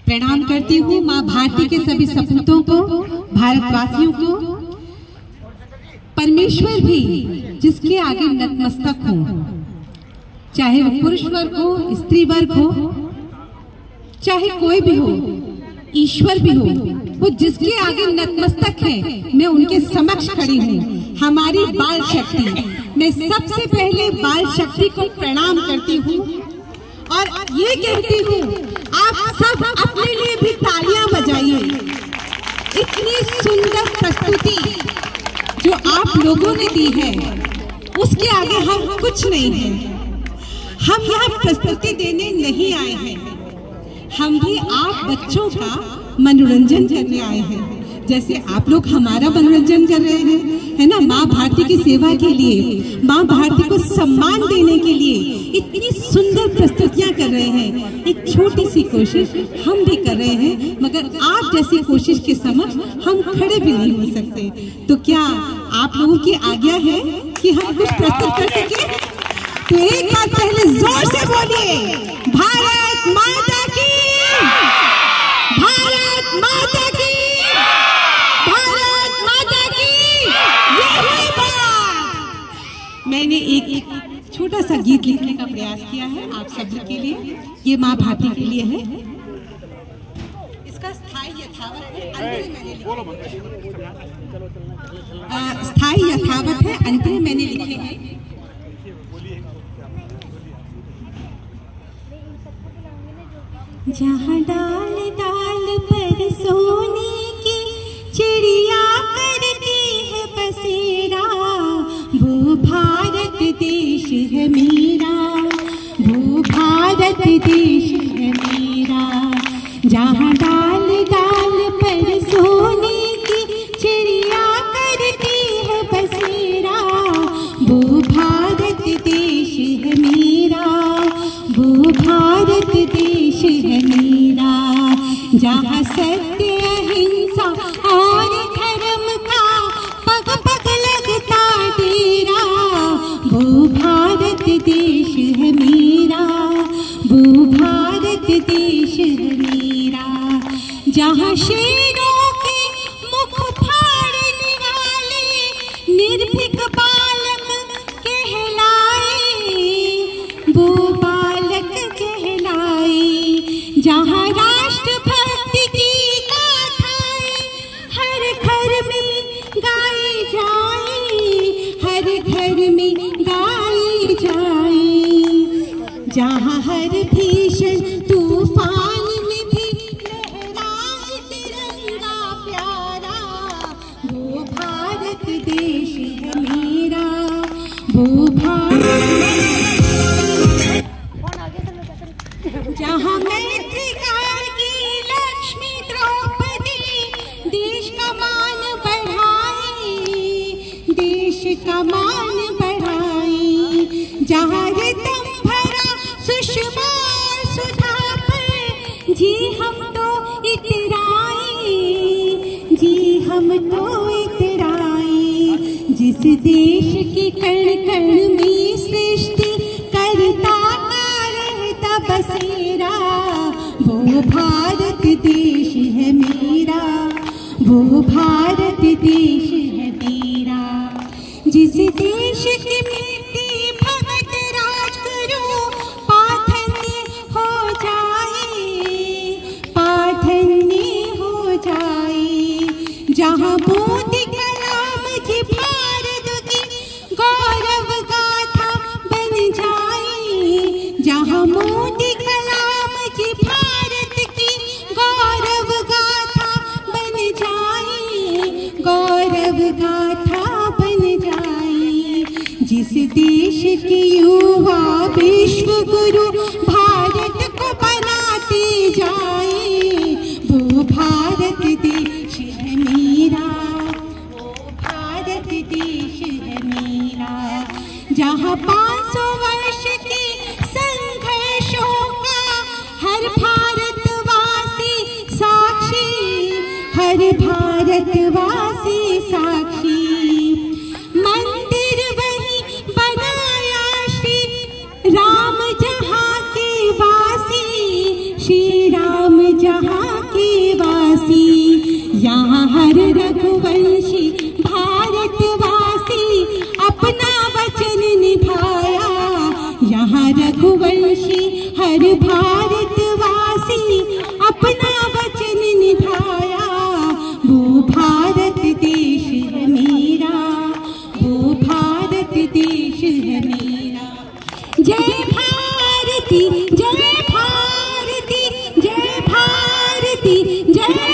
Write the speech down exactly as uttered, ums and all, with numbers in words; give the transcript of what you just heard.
प्रणाम करती हूँ माँ भारती के सभी सपूतों को, भारतवासियों को। परमेश्वर भी जिसके आगे नतमस्तक हो, चाहे वो पुरुष वर्ग हो, स्त्री वर्ग हो, चाहे कोई भी हो, ईश्वर भी हो, वो जिसके आगे नतमस्तक है, मैं उनके समक्ष खड़ी हूँ। हमारी बाल शक्ति, मैं सबसे पहले बाल शक्ति को प्रणाम करती हूँ और ये कहती हूँ आप सब अपने लिए भी तालियां बजाइए। इतनी सुंदर प्रस्तुति जो आप लोगों ने दी है, उसके आगे हम कुछ नहीं हैं। हम यहाँ प्रस्तुति देने नहीं आए हैं, हम भी आप बच्चों का मनोरंजन करने आए हैं, जैसे आप लोग हमारा मनोरंजन कर रहे हैं, है ना। माँ भारती की सेवा के लिए, माँ भारती को सम्मान देने के लिए इतनी सुंदर प्रस्तुतियां कर रहे हैं। एक छोटी सी कोशिश हम भी कर रहे हैं, मगर आप जैसी कोशिश के समक्ष हम खड़े भी नहीं हो सकते। तो क्या आप लोगों की आज्ञा है कि हम कुछ प्रस्तुत कर सके? तो एक बार पहले जोर से बोलिए, भारत माता की, भारत माता की, भारत माता की। यही बात। मैंने एक, एक छोटा सा गीत लिखने का प्रयास किया है आप सभी के लिए। ये माँ भारती के लिए है। इसका स्थायी यथावत है, अंतरे मैंने लिखे। स्थायी यथावत है, अंतरे मैंने लिखे हैं। जहाँ डाल डाल पर सोने की चिड़िया करती है बसेरा, वो भारत देश है मेरा, वो भारत देश है मेरा। जहाँ डाल डाल पर सोने की चिड़िया करती है बसेरा, वो भारत देश है मेरा, वो भारत देश है मेरा। जहाँ सत्य अहिंसा और धर्म का पग पग लगता डेरा, वो भारत देश है मेरा, वो भारत देश है मेरा। जहाँ शेरों के मुख फाड़ने वाले निर्भीक बालक कहलाए, वो बालक कहलाए। जहाँ राष्ट्रभक्ति की गाथाएं हर घर में गाई जाए, हर घर में गाई जाए। जहाँ हर भीषण तूफान में भी लहराए तिरंगा प्यारा, वो भारत देश है मेरा, वो भारत। जहाँ मैत्रिका की लक्ष्मी द्रौपदी देश का मान बढ़ाए, देश का मान बढ़ाए। जहाँ रितम भरा सुषमा सुधा पर जी हम तो इतराए, जी हम तो इतराए। जिस देश के कण कण में सृष्टि करता बसेरा, वो भारत देश है मेरा, वो भारत देश है मेरा। जिस देश की मिट्टी भगत राजगुरु पाठन्य हो जाए, पाठन्य हो जाए। जहाँ मोदी कलाम जी भारत की गौरव गाथा बन जाए, जहाँ मोदी कलाम जी भारत की गौरव गाथा बन जाए, गौरव गाथा बन जाए। जिस देश के युवा विश्व गुरु भारत को बनाते जाए, वो भारत देश है मेरा, वो भारत देश है मेरा। जहाँ पाँच सौ वर्ष की संघर्षों का हर भारतवासी साक्षी, हर भारतवासी साक्षी। मंदिर वही बनाया श्री राम जहाँ के वासी, श्री राम जहाँ हर भारतवासी अपना वचन निभाया। वो भारत देश है मेरा, वो भारत देश है मेरा। जय भारती, जय भारती, जय भारती, जय